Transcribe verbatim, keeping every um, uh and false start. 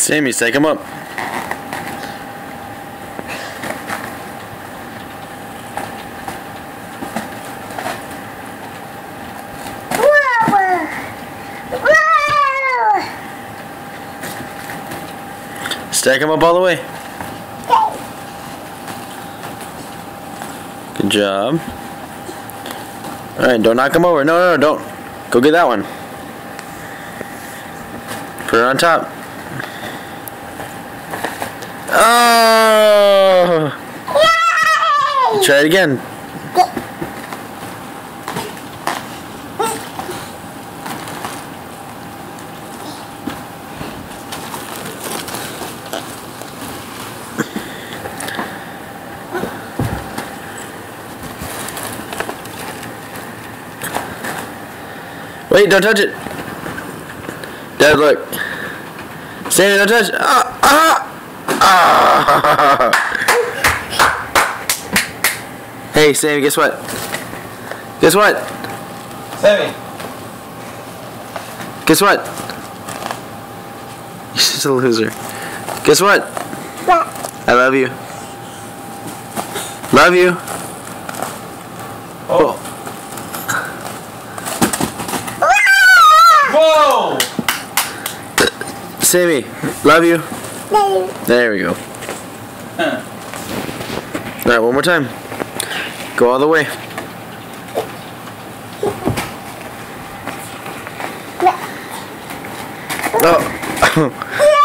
Sammy, stake him up. Stack him up all the way. Good job. Alright, don't knock him over. No, no, no, don't. Go get that one. Put it on top. Oh! Yay! Try it again. Wait, don't touch it. Dad, look. Sammy, don't touch it. Ah, ah, ah. Hey, Sammy, guess what? Guess what? Sammy. Guess what? You're such a loser. Guess what? I love you. Love you. Oh. Whoa! Sammy, love you. There we go. Huh. Alright, one more time. Go all the way. Oh.